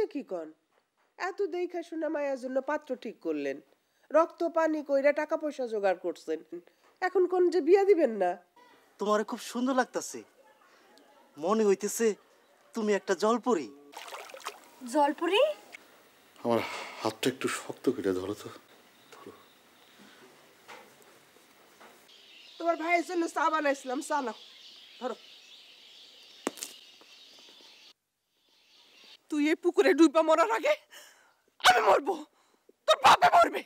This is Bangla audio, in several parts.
কি কন? এত দেখা শুনে মায়ের জন্য পাত্র ঠিক করলেন, রক্ত পানি কইরা টাকা পয়সা জোগাড় করছেন, এখন কোন যে বিয়া দিবেন না? তোমারে খুব সুন্দর লাগতাছে, মনে হইতেছে তুমি একটা জলপরি। জলপরি? আমার হাতটা একটু শক্ত করে ধরো তো। তোমার ভাইয়ের জন্য চা বানাইছিলাম, চা নাও, ধরো। তুই এই পুকুরে ডুইবা মরার আগে আমি মরবো, তোর বাপে মরবে।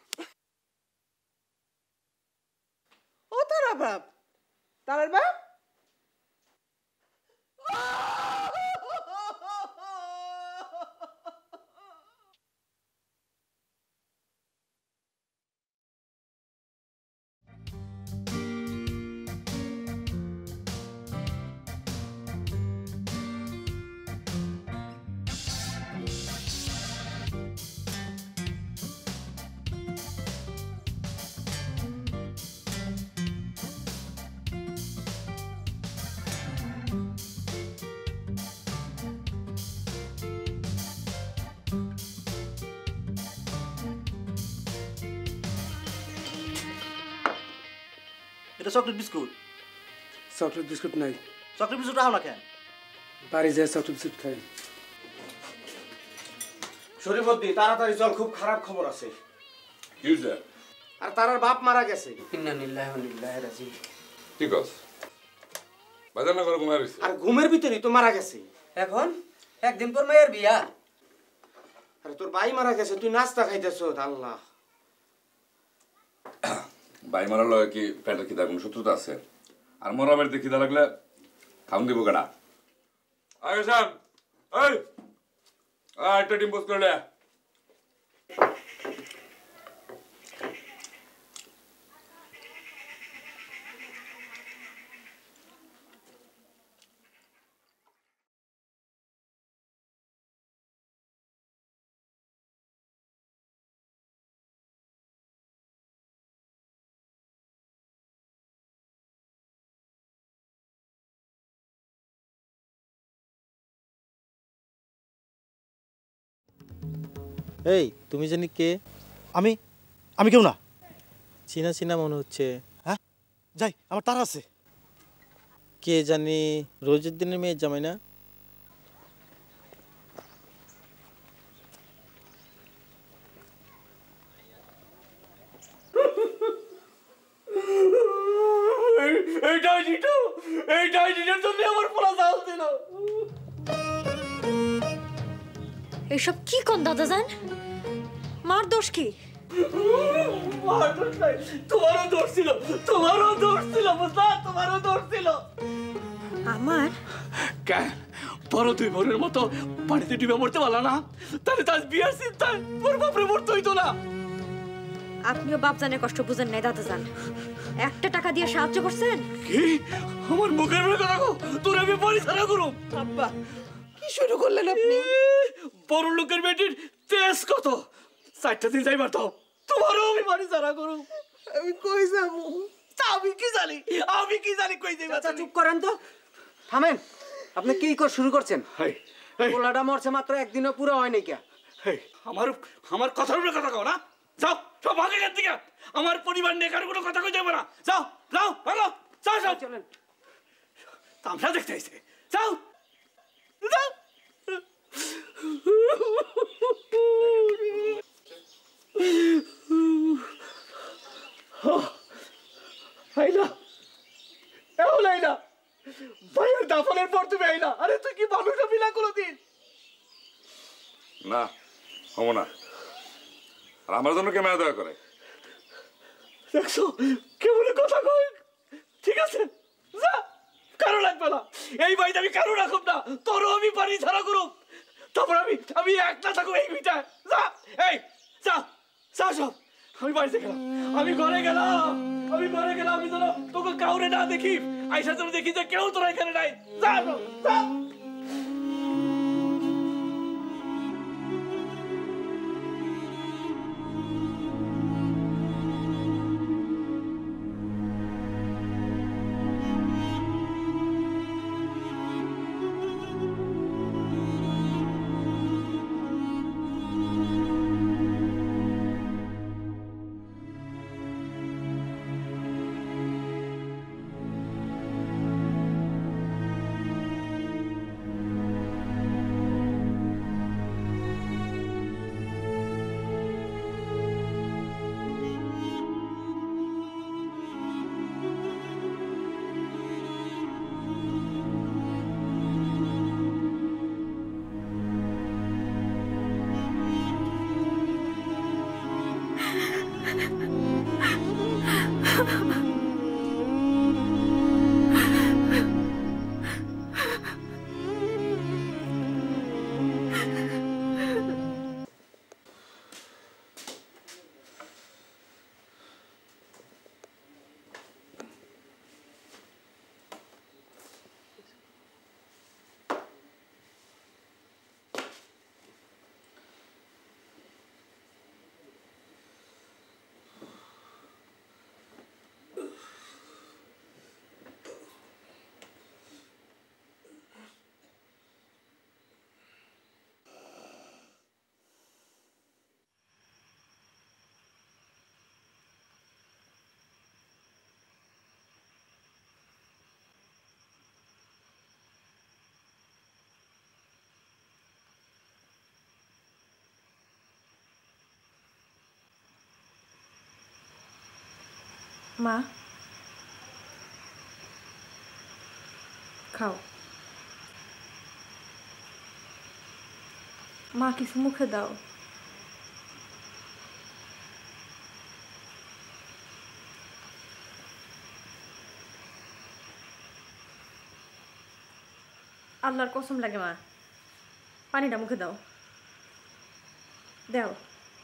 ও তারা বাপ, তারার বাপ। এটা চকলেট বিস্কুট। চকলেট বিস্কুট নাই। চকলেট বিস্কুট রাখো না কেন? বাড়ি যায় চকলেট বিস্কুট খাই। শরীফুদ্দি তাড়াতাড়ি চল, খুব খারাপ খবর আছে। কি হইছে? আর তারার বাপ মারা গেছে। ইন্না লিল্লাহি ওয়া ইন্না ইলাইহি রাজিউন। ঠিক আছে, বাজার না করে ঘুমায় রইছে। আর ঘুমের ভিতরেই তো মারা গেছে। এখন একদিন পর মায়ের বিয়া। আরে তোর ভাই মারা গেছে, তুই নাস্তা খাইতেছ। আল্লাহ, ভাই মারার লগে কি পেটের খিদা কোনো শত্রুতা আছে? আর মরা বাড়িতে খিদা লাগলে খাউন দিব কেনা? আগে সাম, এই একটা ডিম পোস্ট করে লে। এই তুমি জানি কে? আমি আমি কেউ না। চিনা চিনা মনে হচ্ছে। হ্যাঁ যাই, আমার তারা আছে। কে জানি, রোজের দিনের মেয়ে জামাই না? এসব কি কোন দাদা জান? মার দোষ কি? তোমারও দোষ ছিল, তোমারও দোষ ছিল, বুঝলা? তোমারও দোষ ছিল। আমার কেন বড় তুই বোনের মতো পানিতে ডুবে মরতে পারলা না? তাহলে তার বিয়ার চিন্তায় ওর বাপরে মরতে হইতো না। আপনিও বাপ জানের কষ্ট বুঝেন নাই দাদা জান। একটা টাকা দিয়ে সাহায্য করছেন? কি আমার মুখের উপরে কথা কও? তোর আমি বাড়ি ছাড়া করুম? আব্বা কি শুরু করলেন আপনি? বড় লোকের বেটির তেজ কত? 4টা দিন যাইবার তো তোমারও আমি বাড়ি ছাড়া করুম। আমি কই যাবো? আমি কি জানি, আমি কি জানি কই যাইবা? আচ্ছা চুপ করেন তো, থামেন। আপনি কি শুরু করছেন? পোলাটা মরছে মাত্র একদিনও পুরো হয় নাই। কে আমার কথার উপরে কথা কও না? যাও সব ভাগে এখান থেকে। আমার পরিবার নিয়ে কারো কোনো কথা কই যাবে না। যাও যাও ভালো, যাও সব। চলেন, তামসা দেখতে আইছে। যাও যাও। আইলা এও লাইলা ভাইয়ের দাফনের পর তুমি আইলা। আরে তুই কি মানুষ হবি না কোনোদিন? না হবো না। আর আমার জন্য কে মায়া দয়া করে? দেখছো কেমন কথা কয়? ঠিক আছে যা, কারো লাগবে না। এই বাড়িতে আমি কারো রাখুম না, তোরও আমি বাড়ি ছাড়া করুম। তারপর আমি একলা থাকবো এই ভিটায়। যা, এই যা যা সব। আমি বাড়িতে গেলাম, আমি ঘরে গেলাম, আমি ঘরে গেলাম। আমি যেন তোকে কাউরে না দেখি, আইসা যেন দেখি যে কেউ তোরা এখানে নাই। যা যা। মা খাও। মা কিছু মুখে দাও। আল্লাহর কসম লাগে মা, পানিটা মুখে দাও, দাও।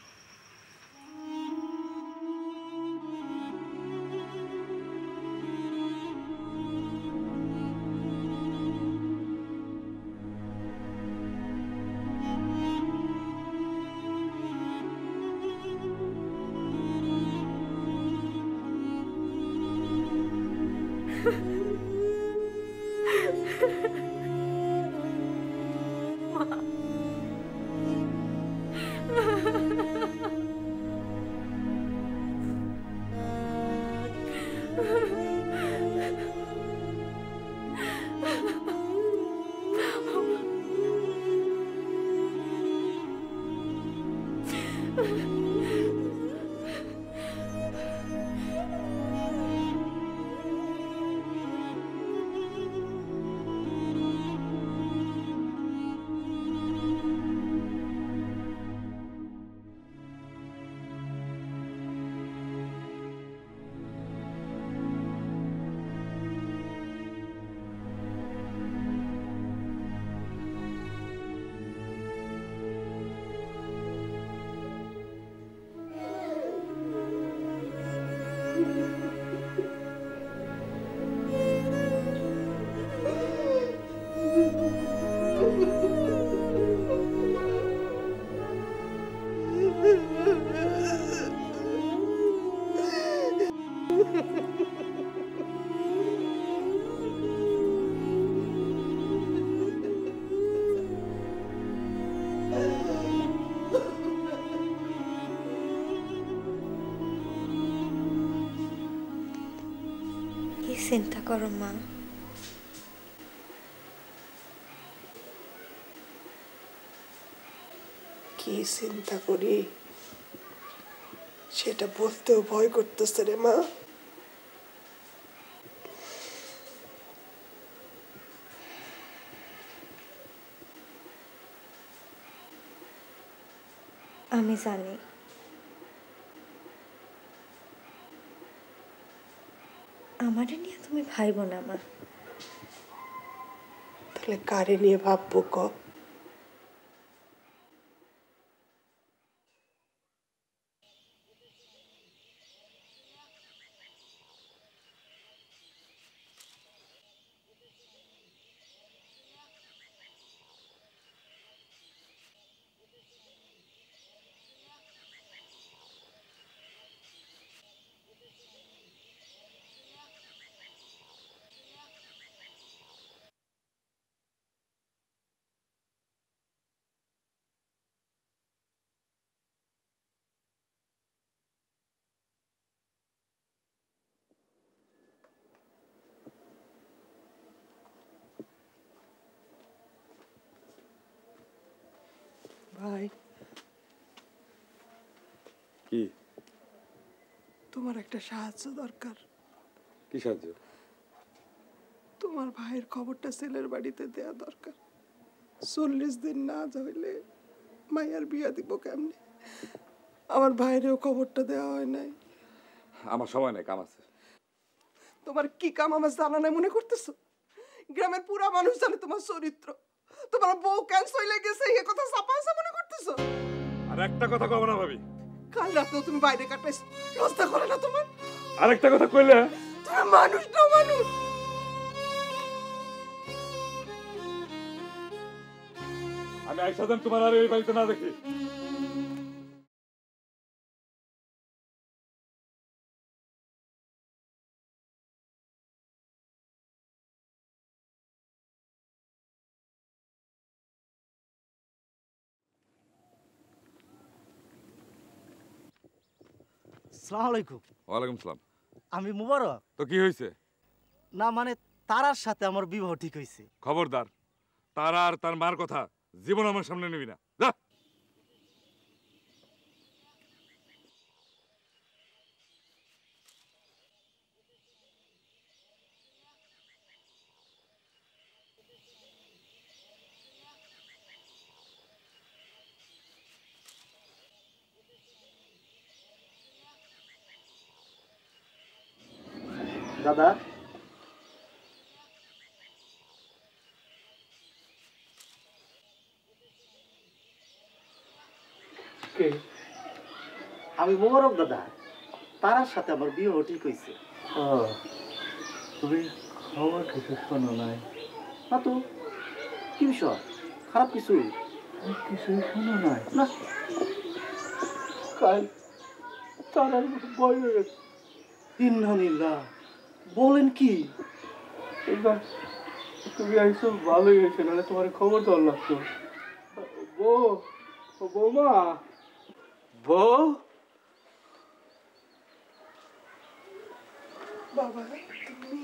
কি চিন্তা করো মা? কি চিন্তা করি সেটা বলতেও ভয় করতেছে রে মা। আমি জানি আমারে নিয়ে তুমি ভাইবো না মা। তাহলে কারে নিয়ে ভাববো ক? ভাই, কি তোমার একটা সাহায্য দরকার। কি সাহায্য? তোমার ভাইয়ের খবরটা ছেলের বাড়িতে দেয়া দরকার। 40 দিন না হইলে মাইয়ার বিয়া দিব কেমনে? আমার ভাইয়েরও খবরটা দেওয়া হয় নাই। আমার সময় নেই, কাম আছে। তোমার কি কাম আমার জানা নাই মনে করতেছো? গ্রামের পুরা মানুষ জানে তোমার চরিত্র। তোমার বউ ক্যান্সার হয়ে গেছে এ কথা চাপাইছে মনে করতেছো? আর একটা কথা কব না ভাবি। কাল রাতেও তুমি বাইরে কাটাইছো, লজ্জা করে না তোমার? আরেকটা কথা কইলে তুমি মানুষ না মানুষ। আমি আইসা দেন তোমার আর এই বাড়িতে না দেখি। আসসালামু আলাইকুম। ওয়ালাইকুম সালাম। আমি মুবারক। তো কি হয়েছে? না মানে তারার সাথে আমার বিবাহ ঠিক হয়েছে। খবরদার, তারা আর তার মার কথা জীবন আমার সামনে নিবি না, যা। দাদা কে? আমি মোবারক দাদা, তারার সাথে আমার বিয়ে ঠিক হয়েছে। তুমি খবর কিছু শোনো নাই? না তো, কি বিষয়? খারাপ কিছু? কিছুই শোনো নাই? না। কাল তারার বই হয়ে গেছে। ইন্নালিল্লাহ, বলেন কি? এবার তুমি আইসো ভালোই হয়েছে, নাহলে তোমার খবর দেওয়ার লাগতো। বউ, বৌমা, বউ। বাবা তুমি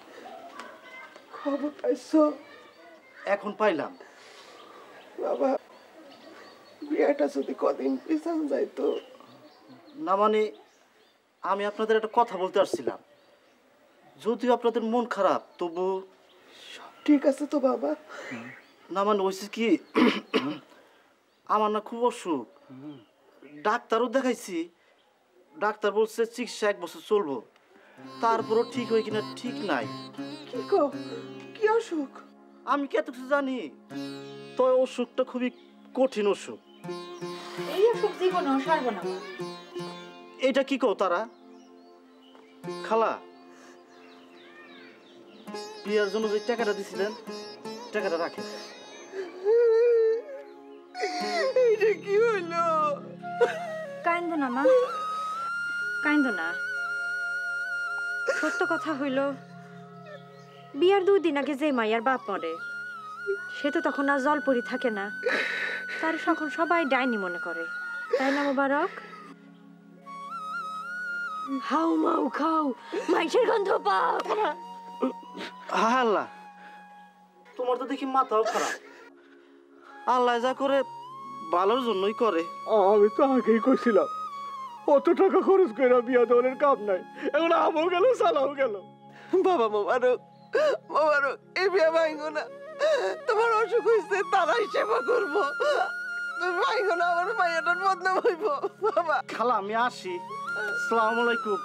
খবর পাইছো? এখন পাইলাম। বাবা বিয়েটা যদি কদিন পিছান যাইতো। না মানে আমি আপনাদের একটা কথা বলতে আসছিলাম, যদিও আপনাদের মন খারাপ তবু। সব ঠিক আছে তো বাবা? না মানে হয়েছে কি, আমার না খুব অসুখ, ডাক্তারও দেখাইছি, ডাক্তার বলছে চিকিৎসা 1 বছর চলবো, তারপরও ঠিক হয় কিনা ঠিক নাই। কি কো, কি অসুখ? আমি কি এত কিছু জানি? তো অসুখটা খুবই কঠিন অসুখ। এই অসুখ জীবনেও সারবো না। এটা কি কও তারা? খালা, বিয়ার জন্য যে টাকাটা দিছিলেন, টাকাটা রাখেন। এটা কি হইলো? কাইন্দো না মা, কাইন্দো না। সত্য কথা হইল, বিয়ার 2 দিন আগে যে মাইয়ার বাপ মরে, সে তো তখন আর জলপরি থাকে না, তার তখন সবাই ডাইনি মনে করে, তাই না মোবারক? হাউ মাউ খাও, মাইশের গন্ধ পাও। হ্যাঁ আল্লাহ, তোমার তো দেখি মাথাও খারাপ। আল্লাহ যা করে ভালোর জন্যই করে। আমি তো আগেই কইছিলাম অত টাকা খরচ করে বিয়া দেওয়ার কাম নাই, এখন আমও গেল সালাও গেল। বাবা মোবারক, মোবারক এই বিয়ে ভাইগো না, তোমার অসুখ হয়েছে তারাই সেবা করবো। তুমি ভাইগো না, আমার মাইয়াটার বদনাম হইব। বাবা খালা আমি আসি, আসসালামু আলাইকুম।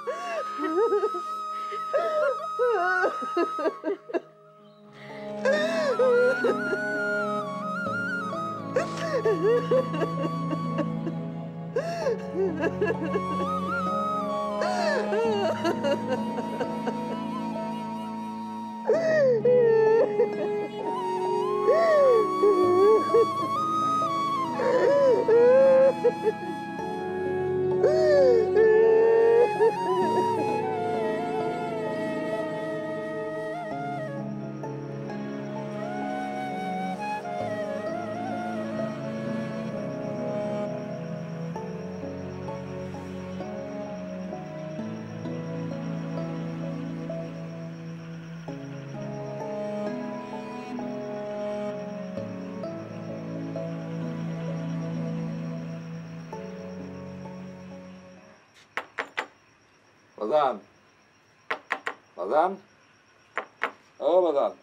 বাজান, বাজান, ও বাজান,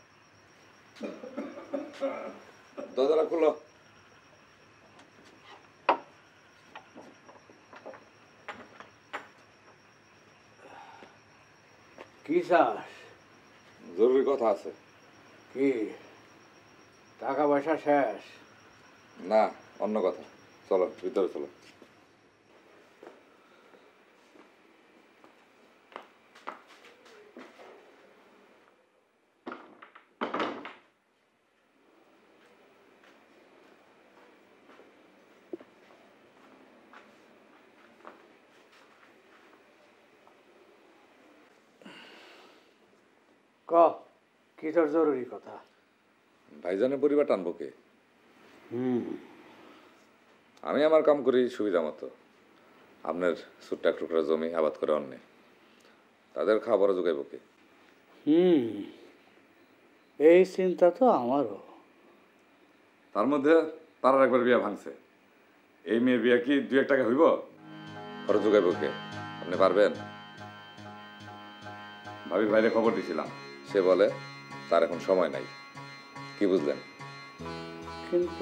দরজাটা খুলো। কি চাস? জরুরি কথা আছে। কি টাকা পয়সা শেষ? না, অন্য কথা। চলো ভিতরে চলো। ক, কি তোর জরুরি কথা? ভাইজানের পরিবার টানবো কে? আমি আমার কাম করি সুবিধা মতো। আপনার ছোট্ট এক টুকরা জমি আবাদ করে অন্যে, তাদের খাবার যোগাইব কে? এই চিন্তা তো আমারও। তার মধ্যে তারার একবার বিয়া ভাঙছে, এই মেয়ের বিয়া কি 2-1 টাকা হইব? খরচ যোগাইব কে? আপনি পারবেন? ভাবির বাইরে খবর দিছিলাম, সে বলে তার এখন সময় নাই। কি বুঝলেন? কিন্তু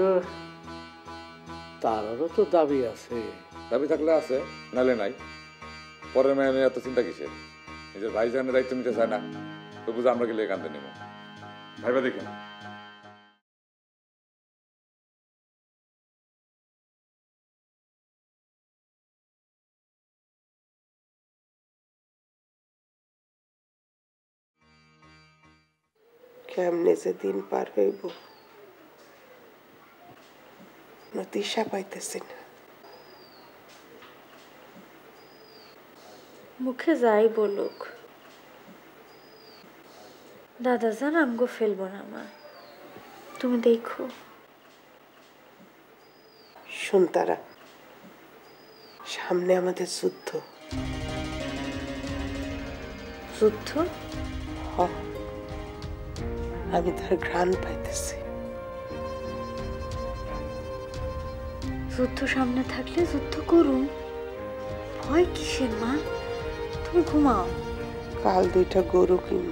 তারও তো দাবি আছে। দাবি থাকলে আছে, নাহলে নাই। পরের মেয়ে নিয়ে এত চিন্তা কিসের? নিজের ভাইজানের দায়িত্ব নিতে চায় না, তো বুঝে আমরা গেলে কান্দে নেব। ভাইবা দেখি না। কেমনে যে দিন পার হইব দিশা পাইতেছি না। মুখে যাই বলুক, দাদা জান আমগো ফেলবো না মা, তুমি দেখো। শোন তারা, সামনে আমাদের যুদ্ধ। যুদ্ধ? আমি তার ঘ্রাণ পাইতেছি। যুদ্ধ সামনে থাকলে যুদ্ধ করুন, ভয় কিসের মা? তুমি ঘুমাও। কাল 2টা গরু কিনব,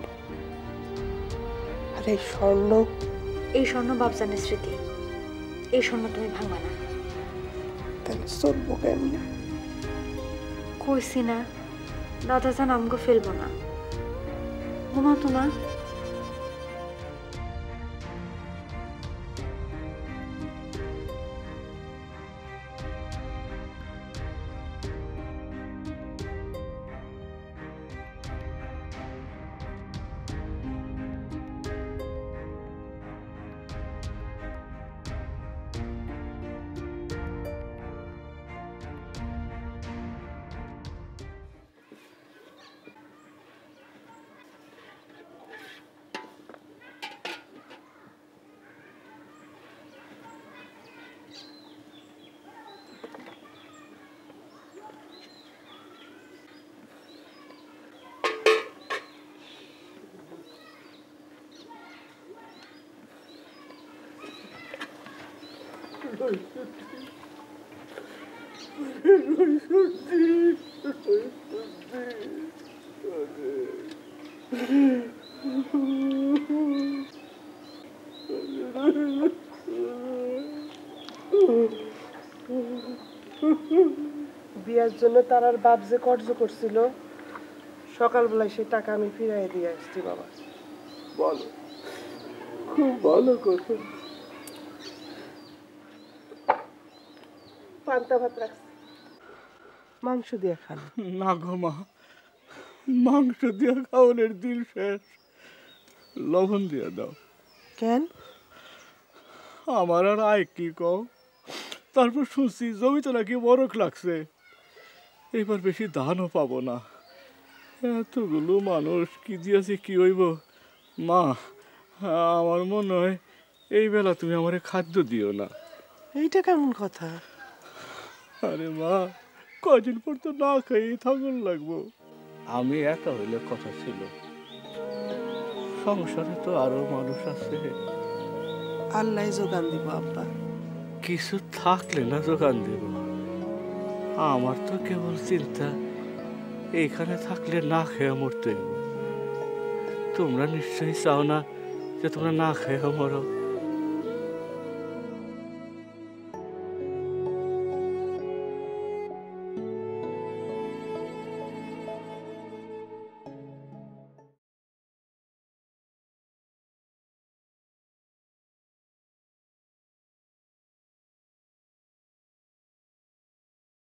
আর এই স্বর্ণ বাপজানের স্মৃতি, এই স্বর্ণ তুমি ভাঙবা না। তাহলে চলবো কেমনে? কইছি না দাদা জান আমগো ফেলবো না, ঘুমাও তো মা। বিয়ার জন্য তারার বাপ যে কর্জ করছিল, সকালবেলায় সেই টাকা আমি ফিরাই দিয়ে আসছি। বাবা বলো, খুব ভালো কথা। পান্তা ভাত রাখছি, মাংস দিয়ে খান। না গো মা, মাংস দিয়ে খাওয়ানোর দিন শেষ, লবণ দিয়ে দাও। কেন? আমার আর আয় কি কও? তারপর শুনছি জমিতে নাকি বরফ লাগছে, এবার বেশি ধানও পাবো না। এতগুলো মানুষ কি দিয়েছে কি হইব? মা, আমার মনে হয় এই বেলা তুমি আমারে খাদ্য দিও না। এইটা কেমন কথা? আরে মা, কদিন পর তো না খেয়েই থাকুন লাগবো। আমি একা হইলে কথা ছিল, সংসারে তো আরো মানুষ আছে। আল্লাহ যোগান দিব আব্বা। কিছু থাকলে না যোগান দিব। আমার তো কেবল চিন্তা এইখানে থাকলে না খেয়ে মরতে। তোমরা নিশ্চয়ই চাও না যে তোমরা না খেয়ে মরো।